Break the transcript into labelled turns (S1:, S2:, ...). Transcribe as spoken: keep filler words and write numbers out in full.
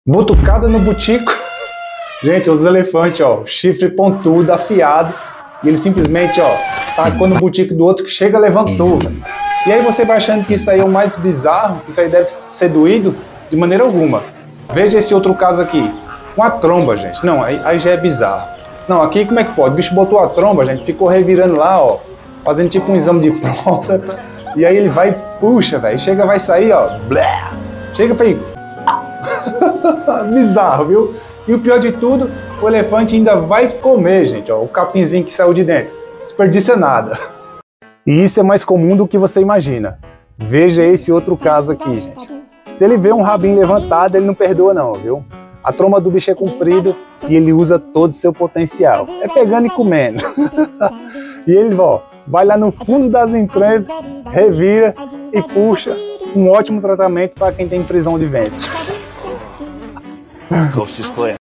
S1: Butucada no butico. Gente, os elefantes, ó, chifre pontudo, afiado, e ele simplesmente, ó, tacou no butico do outro que chega, levantou, velho. E aí você vai achando que isso aí é o mais bizarro, que isso aí deve ser doído? De maneira alguma. Veja esse outro caso aqui, com a tromba, gente. Não, aí, aí já é bizarro. Não, aqui como é que pode? O bicho botou a tromba, gente, ficou revirando lá, ó, fazendo tipo um exame de próstata, e aí ele vai e puxa, velho, chega, vai sair, ó, blé, chega pra ir. Bizarro, viu? E o pior de tudo, o elefante ainda vai comer, gente, ó, o capinzinho que saiu de dentro. Desperdiça nada. E isso é mais comum do que você imagina. Veja esse outro caso aqui, gente. Se ele vê um rabinho levantado, ele não perdoa não, viu? A tromba do bicho é comprida e ele usa todo o seu potencial. É pegando e comendo. E ele, ó, vai lá no fundo das entranhas, revira e puxa. Um ótimo tratamento para quem tem prisão de ventre.